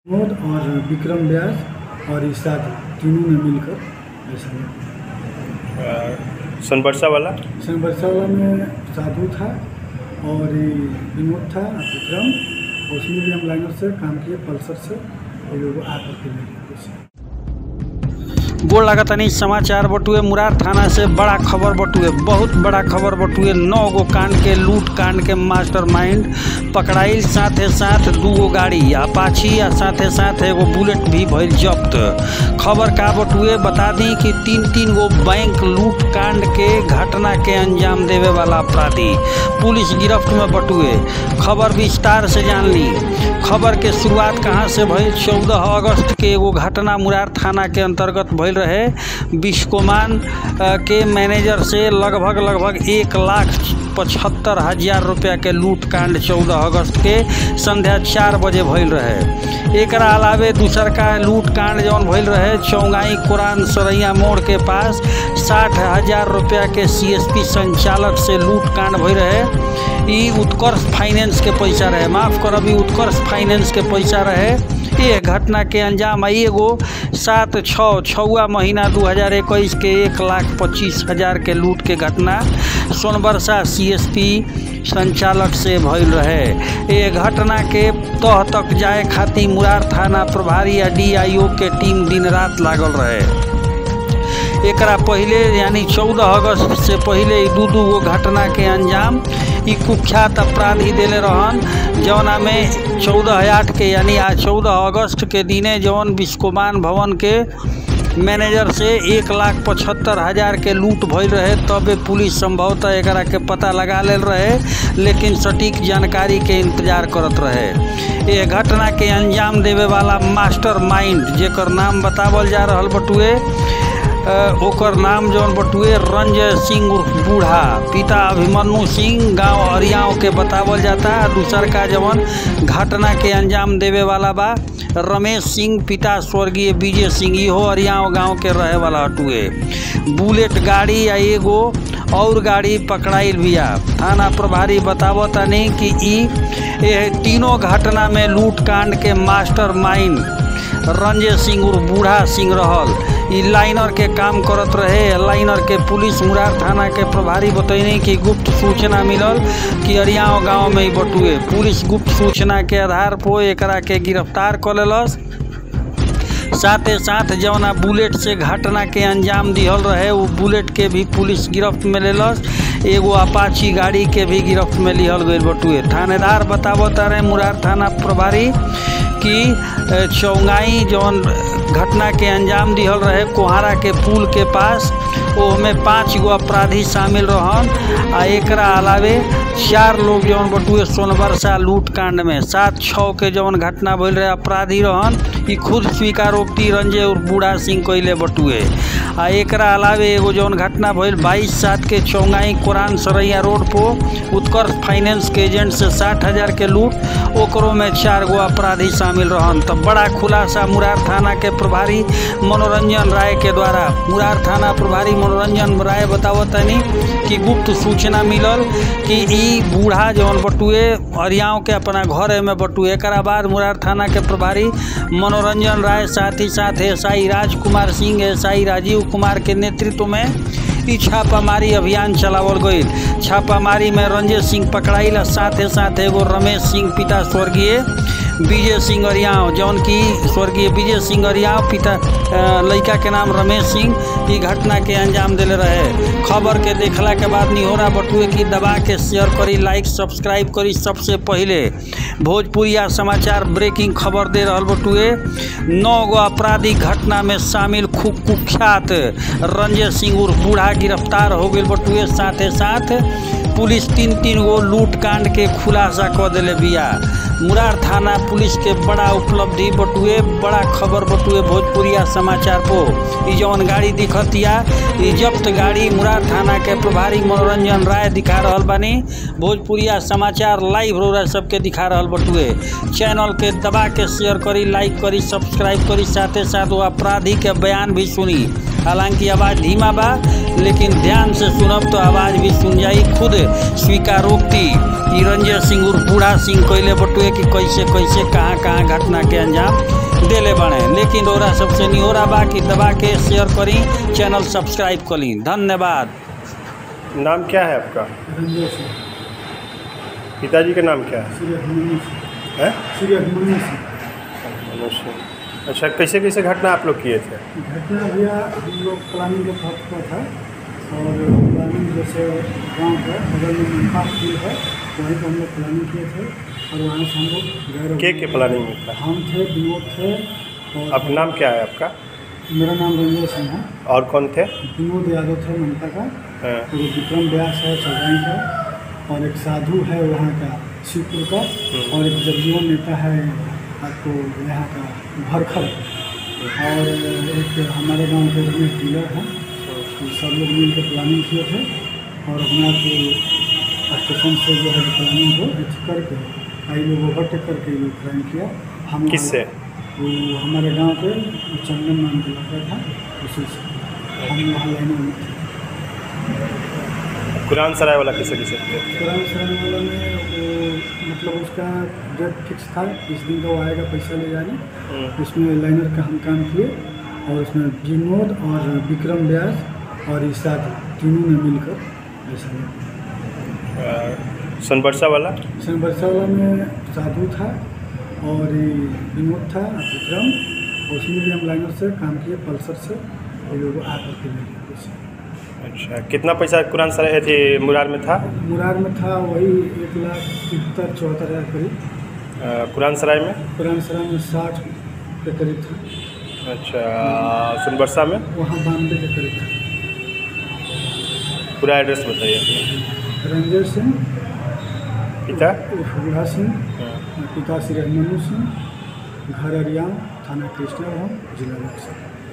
विनोद और विक्रम व्यास और इरशाद तीनों ने मिलकर ऐसा सोनबरसा वाला में साधु था और विनोद था विक्रम, उसमें भी हम लाइनर से काम किए, पल्सर से ये लोग आकर के लिए। गोड़ लागतनी समाचार बटुए मुरार थाना से बड़ा खबर बटुए, बहुत बड़ा खबर बटुए। 9 गो कांड के लूट कांड के मास्टरमाइंड पकड़ाइल, साथे साथ 2 गो गाड़ी अपाची आ साथे साथ एगो बुलेट भी भइल जब्त। खबर का बटुए बता दी कि 3 गो बैंक लूट कांड के घटना के अंजाम देवे वाला अपराधी पुलिस गिरफ्त में बटुए। खबर विस्तार से जान ली। खबर के शुरुआत कहाँ से भइल? 14 अगस्त के एगो घटना मुरार थाना के अंतर्गत भइल रहे। बिस्कोमान के मैनेजर से लगभग 1,75,000 रुपया के लूट कांड 14 अगस्त के संध्या 4 बजे भइल रहे। एकरा अलावे दूसर का लूट कांड जौन भइल रहे चौंगाई कुरान सरैया मोड़ के पास 60,000 रुपया के CSP संचालक से लूट कांड भइल रहे। ई उत्कर्ष फाइनेंस के पैसा रहे, माफ करब, उत्कर्ष फाइनेंस के पैसा रहे। ये घटना के अंजाम आई एगो 7/6 महीना 2021 के 1,25,000 के लूट के घटना सोनबरसा CSP संचालक से भइल रहे। ये घटना के तह तक जाए खातिर मुरार थाना प्रभारी या DIO के टीम दिन रात लागल रहे। एकरा पहले यानी 14 अगस्त से पहले 2 गो घटना के अंजाम ई कुख्यात अपराधी देले रहन, जौना में 14/8 के यानी आज 14 अगस्त के दिने जौन बिस्कोमान भवन के मैनेजर से 1,75,000 के लूट भइल रहे। तबे पुलिस संभवतः एकरा के पता लगा लेल रहे, लेकिन सटीक जानकारी के इंतजार करत रहे। ये घटना के अंजाम देवे वाला मास्टरमाइंड जेकर नाम बतावल जा रहल बटुए, ओकर नाम जौन बटुए रंजय सिंह उर्फ बूढ़ा, पिता अभिमन्यु सिंह, गांव अरियाव के बतावल जाता। दूसर का जवन घटना के अंजाम देवे वाला बा रमेश सिंह, पिता स्वर्गीय विजय सिंह, इहो अरियाव गांव के रहे वाला हटुए। बुलेट गाड़ी या एगो और गाड़ी पकड़ाइल बिया। थाना प्रभारी बतावता नहीं कि ये तीनों घटना में लूट कांड के मास्टरमाइंड रंजय सिंह उर्फ बूढ़ा सिंह रहल। ई लाइनर के काम करत रहे। लाइनर के पुलिस मुरार थाना के प्रभारी बतैनी कि गुप्त सूचना मिलल कि अरियाव गांव में ही बटुए। पुलिस गुप्त सूचना के आधार पर एकरा के गिरफ्तार कर लेलस। साथे साथ जौना बुलेट से घटना के अंजाम दिहल रहे वो बुलेट के भी पुलिस गिरफ्त में लेलस। एगो अपाची गाड़ी के भी गिरफ्त में लिहल गई बटुए। थानेदार बतावता रहे मुरार थाना प्रभारी कि चौंगाई जौन घटना के अंजाम दिहल रहे कोहारा के पुल के पास, ओहमें 5 गो अपराधी शामिल रहन। आ एकरा अलावे 4 लोग जौन बटुए सोनबरसा लूट कांड में 7/6 के जौन घटना भइल रहे अपराधी रहन। ई खुद स्वीकारोक्ति रंजय और बूढ़ा सिंह कइले बटुए। आ एकरा अलावे एगो जौन घटना भइल 22/7 के चौंगाई कुरान सरैया रोड पर उत्कर्ष फाइनेंस के एजेंट से 60,000 के लूट, ओकरों में 4 गो अपराधी शामिल रहन। तब बड़ा खुलासा मुरार थाना के प्रभारी मनोरंजन राय के द्वारा। मुरार थाना प्रभारी मनोरंजन राय बतावतनी कि गुप्त सूचना मिलल कि ई बूढ़ा जौन बटुए अरियाव के अपना घर में बटुए। एकरा बाद मुरार थाना के प्रभारी मनोरंजन राय साथ ही साथ SI राजकुमार सिंह, SI राजीव कुमार के नेतृत्व में ई छापामारी अभियान चलावल गई। छापामारी में रंजय सिंह पकड़ाइल, साथे साथ एगो रमेश सिंह, पिता स्वर्गीय विजय सिंह अरियाव, जौन की स्वर्गीय विजय सिंह अरियाव पिता लड़का के नाम रमेश सिंह, ई घटना के अंजाम दिले रहे। खबर के देखला के बाद निहोरा बटुए की दबा के शेयर करी, लाइक सब्सक्राइब करी। सबसे पहले भोजपुरिया समाचार ब्रेकिंग खबर दे रहल बटुए। 9 गो अपराधी घटना में शामिल कुख्यात रंजय सिंह उर्फ बूढ़ा गिरफ्तार हो गए बटुए। साथे साथ पुलिस 3 गो लूट कांड के खुलासा कर दिले बिया। मुरार थाना पुलिस के बड़ा उपलब्धि बटुए, बड़ा खबर बटुए भोजपुरिया समाचार को। ई जौन गाड़ी दिखतिया ई जब्त गाड़ी मुरार थाना के प्रभारी मनोरंजन राय दिखा रहल बानी। भोजपुरिया समाचार लाइव रोरा सबके दिखा रहल बटुए। चैनल के दबा के शेयर करी, लाइक करी, सब्सक्राइब करी। साथे साथ वो अपराधी के बयान भी सुनी। हालांकि आवाज़ धीमा बा, लेकिन ध्यान से सुनब तो आवाज़ भी सुन जाई। खुद स्वीकारोक्ति रंजय सिंह उर्फ बूढ़ा सिंह कइले बटुए। हुए कि कैसे कैसे कहाँ कहाँ घटना के अंजाम देले बने। लेकिन ओरा सबसे निहोरा बा कि दबा के शेयर करी, चैनल सब्सक्राइब करी। धन्यवाद। नाम क्या है आपका? रंजय सिंह। पिताजी का नाम क्या है? श्री अभिमन्यु सिंह। है श्री अभिमन्यु सिंह। मनुष्य। अच्छा, कैसे कैसे घटना आप लोग किए थे? घटना भैया हम लोग प्लानिंग के तहत का था, और प्लानिंग जैसे गांव है बगल में मनपा स्कूल है, वहीं पर हम लोग प्लानिंग किए थे और वहाँ से हम लोग गए। के प्लानिंग में था? हम थे, विनोद थे। और आप नाम क्या है आपका? मेरा नाम रंजय सिंह है। और कौन थे? विनोद यादव थे मनपा का, हाँ। और विक्रम व्यास है चौगाई का, और एक साधु है वहाँ का शिवपुर का, और एक जगजीवन नेता है आपको यहाँ का भरखर, और एक हमारे गांव के रमेश डीलर हैं। तो सब लोग मिल के प्लानिंग किए थे, और अपना को स्टेशन से जो है प्लानिंग को करके आई लोग ओवरटेक करके ये लोग क्राइम किया। हम किससे? वो हमारे गांव पे चंदन नाम का लड़का था, उसी से हम वहाँ लाइनों में थे। कुरान सराय वाला किसे किसे थे? कुरान सराय वाला में वो मतलब उसका डेट फिक्स था, इस दिन का वो आएगा पैसा ले जाने। उसमें लाइनर का हम काम किए, और उसमें विनोद और विक्रम व्यास और इसाद तीनों ने मिलकर ऐसा किया। सोनबरसा वाला? सोनबरसा वाला में साधु था और विनोद था, विक्रम, और उसमें भी हम लाइनर से काम किए, पल्सर से ये लोग आकर के ले गए। अच्छा, कितना पैसा कुरान सराय थी मुरार में था? मुरार में था वही 1,73,74,000 करीब। कुरान सराय में? कुरान सराय में 60 के करीब था। अच्छा, सोनबरसा में? वहाँ 92 के करीब था। पूरा एड्रेस बताइए अपना। रंजय सिंह, पिता? बूढ़ा सिंह, हाँ। पिता श्री अभिमन्यु सिंह, घर अरियाम, थाना कृष्णा, जिला बक्सर।